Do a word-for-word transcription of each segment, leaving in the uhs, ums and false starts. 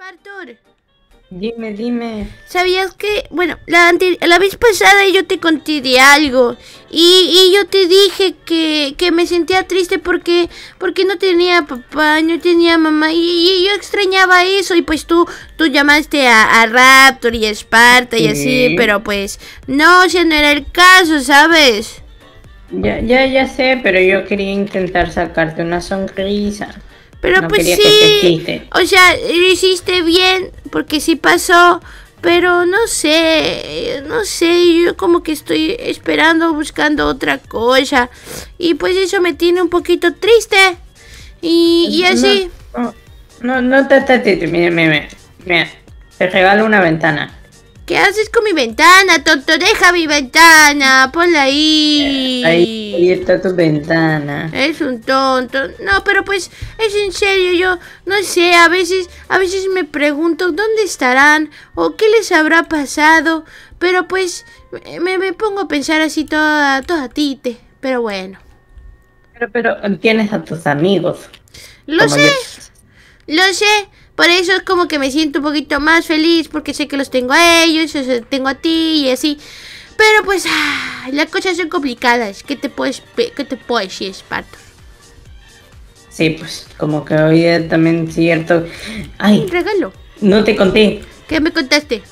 Spartor. Dime, dime. ¿Sabías que, bueno, la, la vez pasada yo te conté de algo y, y yo te dije que, que me sentía triste porque porque no tenía papá, no tenía mamá y, y yo extrañaba eso y pues tú tú llamaste a, a Raptor y a Esparta y así, Sí. pero pues no, o sea, no era el caso, ¿sabes? Ya, ya, ya sé, pero yo quería intentar sacarte una sonrisa. Pero No pues quería sí, que te quites. o sea, lo hiciste bien, porque sí pasó, pero no sé, no sé, yo como que estoy esperando, buscando otra cosa, y pues eso me tiene un poquito triste, y, y así. No, no, no te te- te- mira, mira, mira, mira, te regalo una ventana. ¿Qué haces con mi ventana, tonto? Deja mi ventana, ponla ahí. Ahí, ahí está tu ventana. Es un tonto. No, pero pues es en serio, yo no sé, a veces, a veces me pregunto dónde estarán o qué les habrá pasado, pero pues me, me pongo a pensar así toda, toda tite, pero bueno. Pero, pero tienes a tus amigos. Lo como sé, yo. lo sé, por eso es como que me siento un poquito más feliz porque sé que los tengo a ellos, o sea, tengo a ti y así. Pero pues, ah, las cosas son complicadas. ¿Qué te puedes, qué te puedo decir, Spartor? Sí, pues, como que hoy es también cierto. Ay, Un regalo. no te conté. ¿Qué me contaste?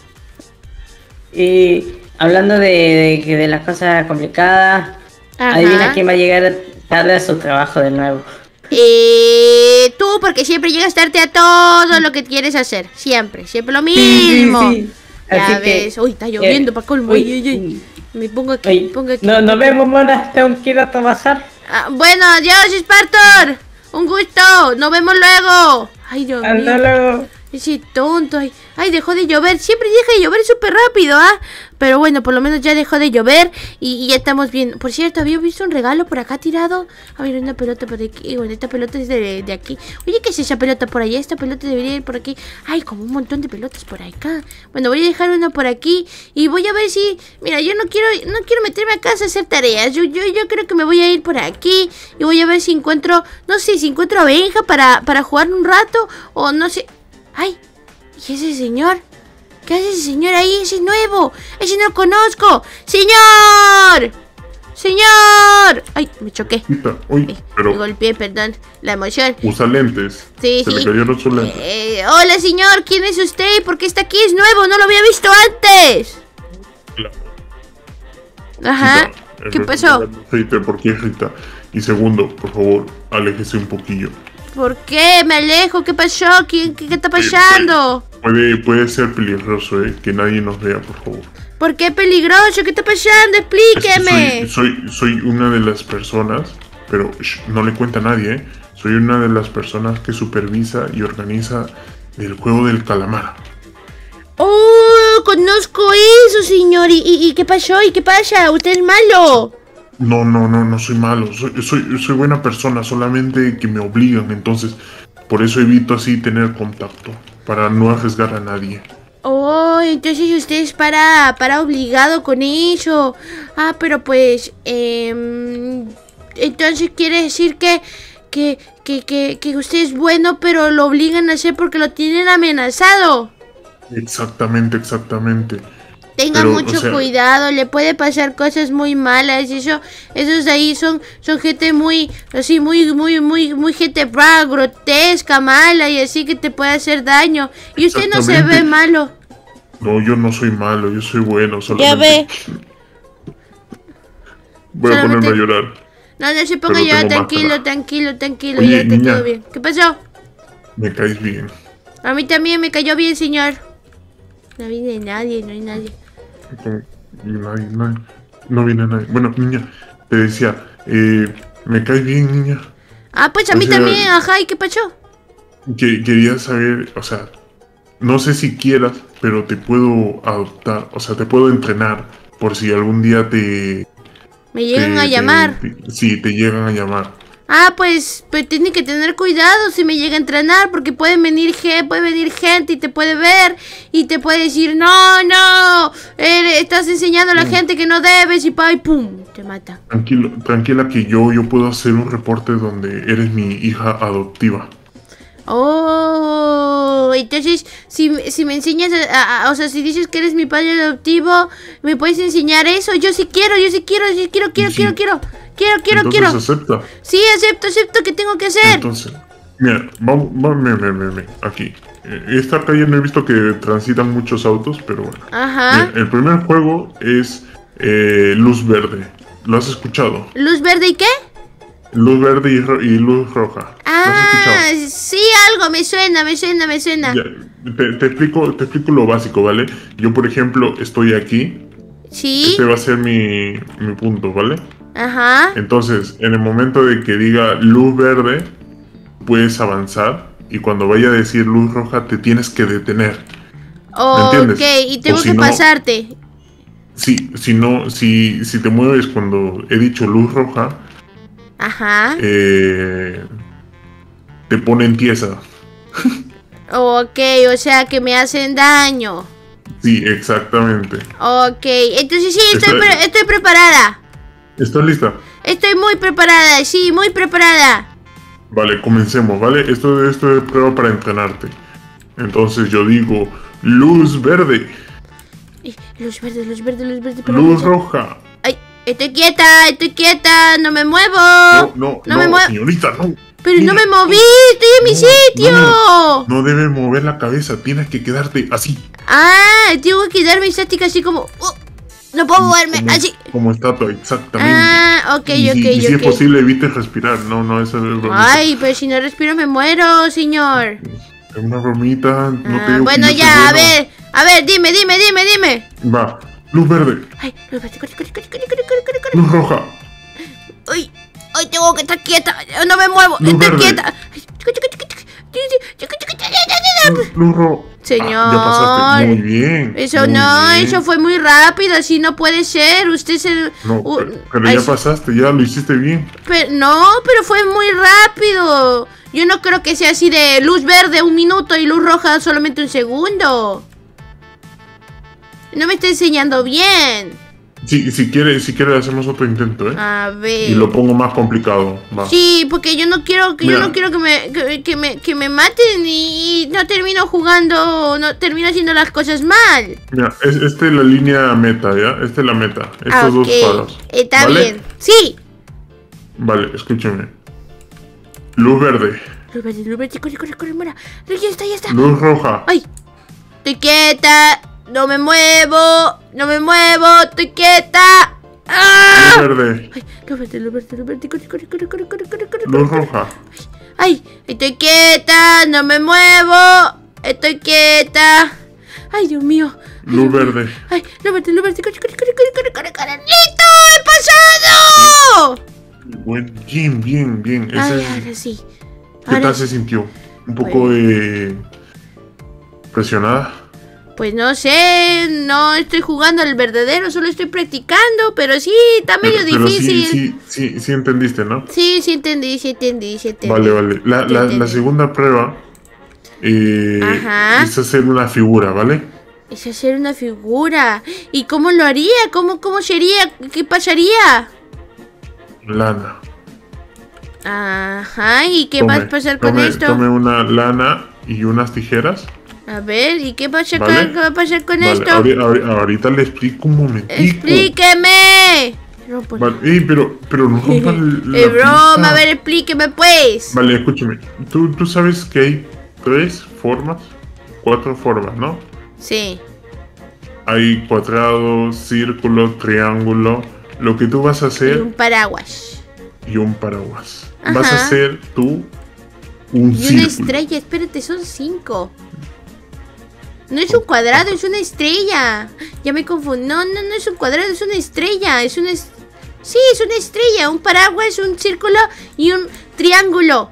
Y hablando de, de, de las cosas complicadas, Ajá. adivina quién va a llegar tarde a su trabajo de nuevo. Eh, tú, porque siempre llegas tarde a todo lo que quieres hacer. Siempre, siempre lo mismo. Sí, sí, sí. Ya Así ves. que, Uy, está lloviendo, eh, pa' colmo. uy, Uy, uy, uy. uy. Me pongo aquí, Oye, me pongo aquí. no, nos vemos, mona. Tengo que ir a trabajar. Ah, bueno, adiós, Spartor. Un gusto. Nos vemos luego. Ay, Dios mío. Hasta luego. Ese tonto, ay, ay, dejó de llover, siempre deja de llover súper rápido, ¿ah? Pero bueno, por lo menos ya dejó de llover y, y ya estamos bien. Por cierto, había visto un regalo por acá tirado. A ver, una pelota por aquí, bueno, esta pelota es de, de aquí. Oye, ¿qué es esa pelota por allá? Esta pelota debería ir por aquí. Ay, como un montón de pelotas por acá. Bueno, voy a dejar una por aquí y voy a ver si... Mira, yo no quiero no quiero meterme a casa a hacer tareas. Yo, yo, yo creo que me voy a ir por aquí y voy a ver si encuentro, no sé, si encuentro a Benja para, para jugar un rato o no sé... ¡Ay! ¿Y ese señor? ¿Qué hace ese señor ahí? ¡Ese es nuevo! ¡Ese no lo conozco! ¡Señor! ¡Señor! ¡Ay! Me choqué. Uy, Ay, pero me golpeé, perdón. La emoción. usa lentes. Sí, Se sí. le cayeron sus lentes. Eh, hola, señor. ¿Quién es usted? ¿Y por qué está aquí? Es nuevo. No lo había visto antes. Claro. Ajá. Rita, ¿Qué en pasó? realidad no Rita, ¿por qué Rita? Y segundo, por favor, aléjese un poquillo. ¿Por qué? Me alejo. ¿Qué pasó? ¿Qué, qué, qué está Eh, pasando? Puede, puede ser peligroso, ¿eh? Que nadie nos vea, por favor. ¿Por qué peligroso? ¿Qué está pasando? Es que Explíqueme. soy, soy, soy una de las personas, pero shh, no le cuenta a nadie, ¿eh? Soy una de las personas que supervisa y organiza el juego del calamar. Oh, conozco eso, señor. ¿Y, y, y qué pasó? ¿Y qué pasa? ¿Usted es malo? No, no, no, no soy malo. Soy, soy, soy buena persona, solamente que me obligan. Entonces, por eso evito así tener contacto, para no arriesgar a nadie. Oh, entonces usted es para, para obligado con eso. Ah, pero pues, eh, entonces quiere decir que, que, que, que, que usted es bueno, pero lo obligan a hacer porque lo tienen amenazado. Exactamente, exactamente. Tenga Pero, mucho o sea, cuidado, le puede pasar cosas muy malas. Eso, esos de ahí son, son gente muy, así, muy, muy, muy, muy gente brava, grotesca, mala y así que te puede hacer daño. Y usted no se ve Exactamente. malo. No, yo no soy malo, yo soy bueno. Ya Solamente ve. voy a Solamente- ponerme a llorar. No, no se ponga Pero ya, tengo tranquilo, máscara. tranquilo, tranquilo, Oye, ya está niña. todo bien. ¿Qué pasó? Me caes bien. A mí también me cayó bien, señor. No viene nadie, no hay nadie. No, nadie, nadie, no viene nadie. Bueno, niña, te decía, eh, me caes bien, niña. Ah, pues a O mí sea, también, ajá, ¿y qué pasó? Que, quería saber, o sea, no sé si quieras, pero te puedo adoptar, o sea, te puedo entrenar por si algún día te... Me llegan te- a te- llamar. te- sí, te llegan a llamar. Ah, pues, pues tiene que tener cuidado si me llega a entrenar, porque pueden venir gente, puede venir gente y te puede ver y te puede decir, no, no, eh, estás enseñando a la Mm. gente que no debes y pa, y pum, te mata. Tranquilo, tranquila que yo, yo puedo hacer un reporte donde eres mi hija adoptiva. Oh, entonces, si, si me enseñas, a, a, o sea, si dices que eres mi padre adoptivo, ¿me puedes enseñar eso? Yo sí quiero, yo sí quiero, yo sí quiero, quiero, Sí. quiero, quiero, quiero, quiero, Entonces quiero. acepta. Sí, acepto, acepto, ¿qué tengo que hacer? Entonces, mira, vamos, vamos, ven, ven, ven, ven, aquí. Eh, Esta calle no he visto que transitan muchos autos, pero bueno. Ajá. Mira, el primer juego es eh, luz verde. ¿Lo has escuchado? ¿Luz verde y qué? Luz verde y, ro- y luz roja. ¿Lo has Ah, escuchado? sí, algo, me suena, me suena, me suena. Ya, te, te explico, te explico lo básico, ¿vale? Yo, por ejemplo, estoy aquí. Sí, Este va a ser mi, mi punto, ¿vale? ajá. Entonces, en el momento de que diga luz verde, puedes avanzar. Y cuando vaya a decir luz roja, te tienes que detener. Ok, entiendes? y tengo O si que no- pasarte. Si, si no, si, si te mueves cuando he dicho luz roja, Ajá. eh, te ponen tiesa. Ok, o sea que me hacen daño. Sí, exactamente. Ok, entonces sí, estoy, Está- pre- estoy preparada. ¿Estás lista? Estoy muy preparada, sí, muy preparada. Vale, comencemos, ¿vale? Esto, esto es prueba para entrenarte. Entonces yo digo, luz verde, Eh, Luz verde, luz verde, luz verde. pero luz mucha- roja. Ay, estoy quieta, estoy quieta, no me muevo. No, no, no no, me muevo. señorita, no. Pero no Mira, me moví, estoy en mi no, sitio. No, no debes mover la cabeza, tienes que quedarte así. Ah, tengo que quedarme estática así como... uh, no puedo moverme, como, así. Como estatua, exactamente. Ah, ok, y, ok, si, y si es ok. posible, evites respirar. No, no, eso es bromita. Ay, pero si no respiro me muero, señor. Es una bromita, no Ah, te digo que bueno, yo soy ya, a bueno. ver, a ver, dime, dime, dime, dime. Va, luz verde, Ay, luz verde, corre, corre, corre, corre, corre, corre, corre, corre. luz roja, Ay, ay, tengo que estar quieta, no me muevo, Luz estoy verde. quieta. Ay, chica, chica, chica, chica, chica, chica, chica, chica. luz, luz roja. Señor. Ah, ya pasaste, muy bien. Eso muy no, bien. eso fue muy rápido, así no puede ser. Usted se... No, uh, pero, pero ay, ya pasaste, ya lo hiciste bien. Pero, no, pero fue muy rápido. Yo no creo que sea así de luz verde un minuto y luz roja solamente un segundo. No me está enseñando bien. Sí, si quieres, si quieres hacemos otro intento, ¿eh? A ver. Y lo pongo más complicado. Va. Sí, porque yo no quiero que yo Mira. no quiero que me que, que me que me maten y no termino jugando, no termino haciendo las cosas mal. Mira, es, esta es la línea meta, ¿ya? Esta es la meta. Estos Ah, dos ok. palos. Está ¿Vale? bien. Sí. Vale, escúcheme. Luz verde, Luz verde, luz verde, corre, corre, corre, mira. Ya está, ya está. luz roja, Ay. Estoy quieta. No me muevo. No me muevo. Estoy quieta. ¡Ah! luz verde, Ay, luz verde, luz verde, luz verde, corre, corre, corre, corre, corre, corre, corre, luz corre. roja, Ay, estoy quieta, no me muevo. Estoy quieta. Ay, Dios mío. Ay, luz Dios mío. verde. Ay, luz verde, luz verde, corre, corre, corre, corre, corre, corre, corre. ¡Listo! ¡He pasado! Buen, bien, bien, bien. Ese Ay, es- ahora sí. ¿Qué Ahora tal sí. se sintió? Un poco eh, presionada. Pues no sé, no estoy jugando al verdadero, solo estoy practicando, pero sí, está medio Pero, pero sí, difícil. sí, sí, sí entendiste, ¿no? Sí, sí entendí, sí entendí, sí entendí. Vale, vale. La, Sí la, entendí. la segunda prueba eh, Ajá. es hacer una figura, ¿vale? Es hacer una figura. ¿Y cómo lo haría? ¿Cómo, cómo sería? ¿Qué pasaría? Lana. Ajá, ¿y qué Tome, va a pasar con tome- esto? Tome una lana y unas tijeras. A ver, ¿y qué, pasa Vale. con- qué va a pasar con Vale, esto? ahori- ahori- ahorita le explico un momentico. ¡Explíqueme! No, pues- Vale, ey, pero, pero no rompan la Es broma, pista. a ver, explíqueme pues. Vale, escúchame. Tú, tú sabes que hay tres formas, cuatro formas, ¿no? Sí. Hay cuadrado, círculo, triángulo. Lo que tú vas a Y hacer un paraguas. y un paraguas. Ajá. Vas a hacer tú un Y una círculo. estrella, espérate, son cinco. No es un cuadrado, es una estrella. Ya me confundí. No, no, no es un cuadrado, es una estrella. Es una es- Sí, es una estrella. Un paraguas, un círculo y un triángulo.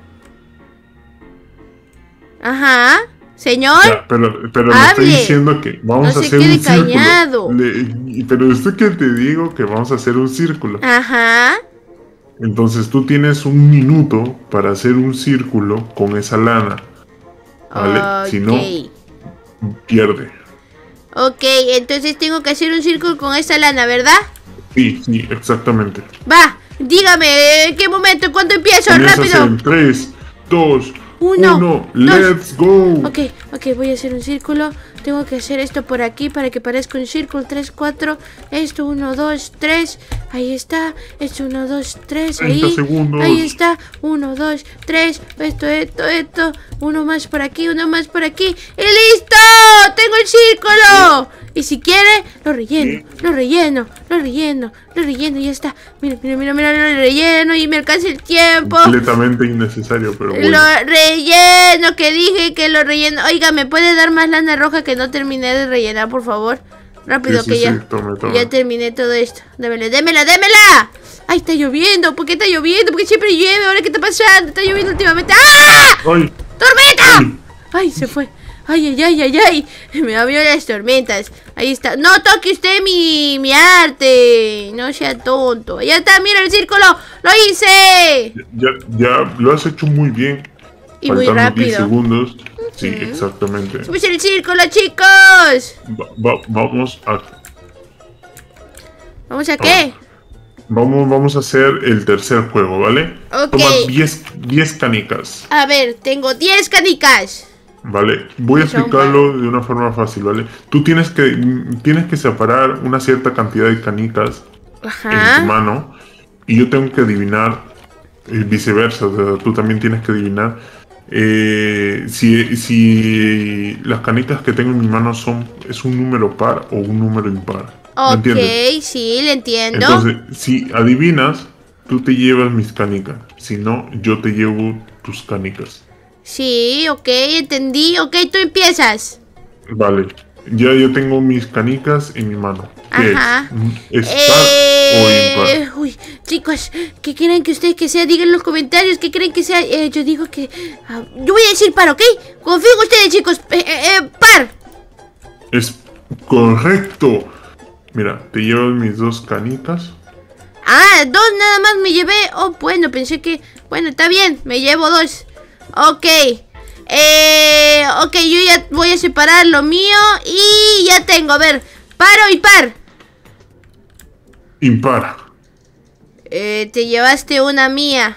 Ajá. Señor. Ya, pero pero le Hable. estoy diciendo que vamos No a se hacer quede un círculo. callado. Le- pero esto que te digo que vamos a hacer un círculo. Ajá. Entonces tú tienes un minuto para hacer un círculo con esa lana. Vale, si no, Ok. pierde. Ok, entonces tengo que hacer un círculo con esa lana, ¿verdad? Sí, sí, exactamente. Va, dígame, ¿en qué momento? ¿Cuándo empiezo? Comienza a ¡Rápido! hacer tres, dos, Uno, Uno, dos. let's go. Ok, ok, voy a hacer un círculo. Tengo que hacer esto por aquí para que parezca un círculo. Tres, cuatro. Esto, uno, dos, tres. Ahí está. Esto, uno, dos, tres. Ahí. treinta segundos. Ahí está. Uno, dos, tres. Esto, esto, esto. Uno más por aquí, uno más por aquí. ¡Y listo! ¡Tengo el círculo! Y si quiere, lo relleno, lo relleno, lo relleno, lo relleno y ya está. Mira, mira, mira, mira, lo relleno y me alcanza el tiempo. Completamente innecesario, pero bueno. Lo relleno, que dije que lo relleno. Oiga, ¿me puede dar más lana roja que no terminé de rellenar, por favor? Rápido, Sí, que sí, ya, sí, tome, tome. ya terminé todo esto. Démela, démela, démela. Ay, está lloviendo. ¿Por qué está lloviendo? ¿Por qué siempre llueve? ¿Ahora qué está pasando? Está lloviendo últimamente. ¡Ah! ¡Ay! ¡Tormenta! Ay. Ay, se fue. Ay, ay, ay, ay, ay. Me abrió las tormentas. Ahí está. No toque usted mi, mi arte. No sea tonto. Ya está, mira el círculo. ¡Lo hice! Ya, ya lo has hecho muy bien. Y muy Faltando diez rápido. segundos. Sí, exactamente. ¡Hicimos el círculo, chicos! Va- va- vamos a ¿Vamos a qué? vamos, vamos a hacer el tercer juego, ¿vale? Ok. Toma diez, diez canicas, A ver, tengo diez canicas. ¿vale? Voy a Son explicarlo de una forma fácil, ¿vale? Tú tienes que, tienes que separar una cierta cantidad de canicas en tu Ajá. mano y yo tengo que adivinar eh, viceversa, o sea, tú también tienes que adivinar eh, si, si las canicas que tengo en mi mano son es un número par o un número impar. ¿Me Ok, entiendes? sí, le entiendo. Entonces, si adivinas, tú te llevas mis canicas. Si no, yo te llevo tus canicas. Sí, ok, entendí. Ok, tú empiezas. Vale. Ya yo tengo mis canicas en mi mano. ¿Qué Ajá. es? ¿Es par o impar? Eh, uy, chicos, ¿qué quieren que ustedes que sea? Digan en los comentarios qué creen que sea. Eh, yo digo que... ah, yo voy a decir par, ¿ok? Confío en ustedes, chicos. Eh, eh, eh, par. Es correcto. Mira, te llevas mis dos canicas. Ah, dos nada más me llevé. Oh, bueno, pensé que... Bueno, está bien, me llevo dos. Ok. Eh, ok, yo ya voy a separar lo mío y ya tengo. A ver, paro y par. Impar. Eh, te llevaste una mía.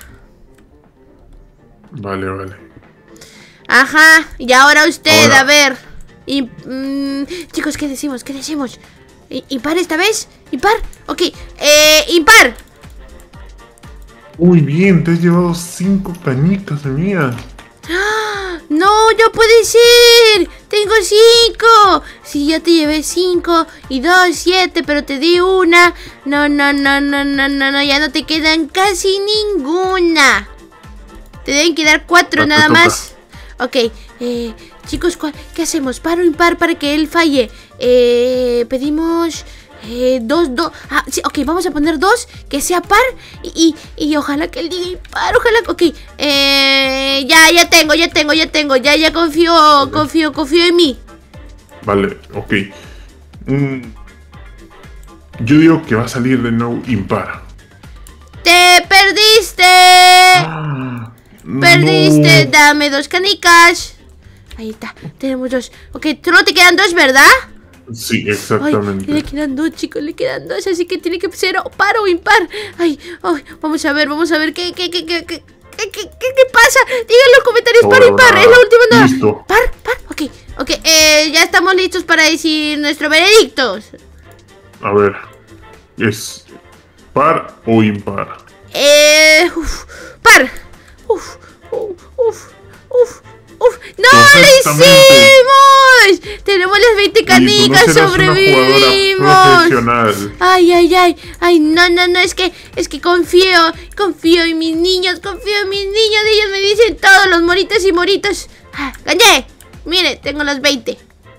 Vale, vale. Ajá, y ahora usted, Ahora. a ver. Y, mm, chicos, ¿qué decimos? ¿Qué decimos? ¿I- ¿Impar esta vez? ¿Impar? Ok, eh, impar. Muy bien, te has llevado cinco canicas mías. ¡Ah! No, no puede ser. Tengo cinco. Sí, yo te llevé cinco y dos, siete, pero te di una. No, no, no, no, no, no, no, ya no te quedan casi ninguna. Te deben quedar cuatro Ah, te nada toca. más. Ok, eh, chicos, ¿cuál- ¿qué hacemos? ¿Par o impar para que él falle? Eh, pedimos... Eh, dos, dos. Ah, sí, ok, vamos a poner dos, que sea par y, y, y ojalá que él diga impar, ojalá. Ok, eh, ya, ya tengo, ya tengo, ya tengo, ya, ya confío, confío, confío en mí. Vale, ok. Mm, yo digo que va a salir de nuevo impar. ¡Te perdiste! Ah, ¡Perdiste! no. Dame dos canicas. Ahí está, tenemos dos. Ok, solo te quedan dos, ¿verdad? Sí, Ay, exactamente. le quedan dos, chicos, le quedan dos, así que tiene que ser o par o impar. Ay, ay, vamos a ver, vamos a ver qué, qué, qué, qué, qué, qué, qué, qué- qué pasa. Digan en los comentarios par o Ahora, impar, es la última nada. listo. Par, par, ok, ok, eh, ya estamos listos para decir nuestro veredicto. A ver, ¿es par o impar? Eh, uf, par. Uf, uf, uf, uf, uf. ¡No lo Correctamente. hicimos! Tenemos las veinte canicas, Oye, tú no serás una jugadora sobrevivimos. profesional. Ay, ay, ay, ay, no, no, no, es que, es que confío, confío en mis niños, confío en mis niños, ellos me dicen todos los moritos y moritos. Ah, gané, mire, tengo los veinte.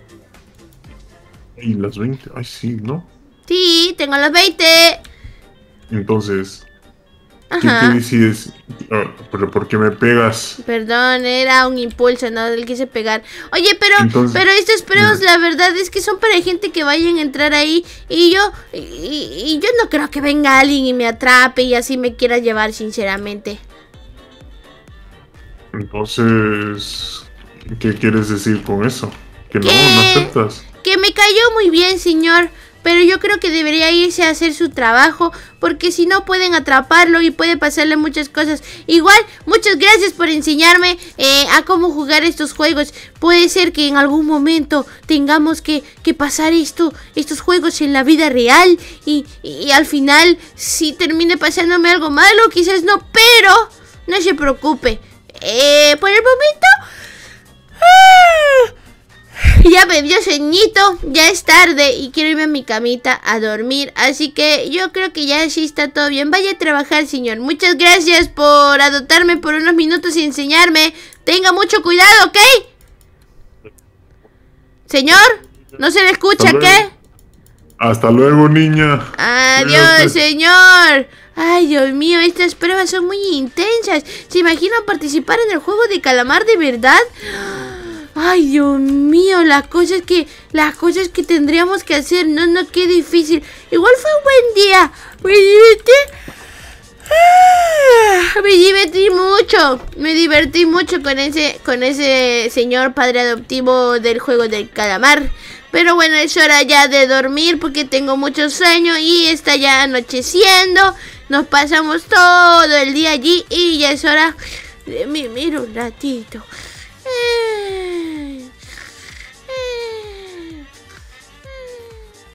Y las veinte, ay sí, ¿no? Sí, tengo los veinte. Entonces, ¿qué, qué Ajá. decides? Ah, pero ¿por qué me pegas? Perdón, era un impulso, no le quise pegar. Oye, pero, Entonces, pero estos premios, dime. la verdad es que son para gente que vayan a entrar ahí. Y yo, y, y yo no creo que venga alguien y me atrape y así me quiera llevar, sinceramente. Entonces, ¿qué quieres decir con eso? ¿Que no, ¿Qué? no aceptas? Que me cayó muy bien, señor. pero yo creo que debería irse a hacer su trabajo, porque si no pueden atraparlo y puede pasarle muchas cosas. Igual, muchas gracias por enseñarme eh, a cómo jugar estos juegos. Puede ser que en algún momento tengamos que, que pasar esto, estos juegos en la vida real y, y, y al final si termine pasándome algo malo, quizás no, pero no se preocupe. Eh, por el momento... ¡ah! Ya me dio sueñito, ya es tarde y quiero irme a mi camita a dormir, así que yo creo que ya sí está todo bien. Vaya a trabajar, señor. Muchas gracias por adoptarme por unos minutos y enseñarme. Tenga mucho cuidado, ¿ok? Señor, ¿no se le escucha, qué? Hasta luego, niña. Adiós, señor. Ay, Dios mío, estas pruebas son muy intensas. ¿Se imaginan participar en el juego de calamar de verdad? Ay, Dios mío, las cosas que las cosas que tendríamos que hacer. No, no, qué difícil. Igual fue un buen día. Me divertí. Ah, me divertí mucho. Me divertí mucho con ese con ese señor padre adoptivo del juego del calamar. Pero bueno, es hora ya de dormir porque tengo mucho sueño y está ya anocheciendo. Nos pasamos todo el día allí y ya es hora de mimir un ratito.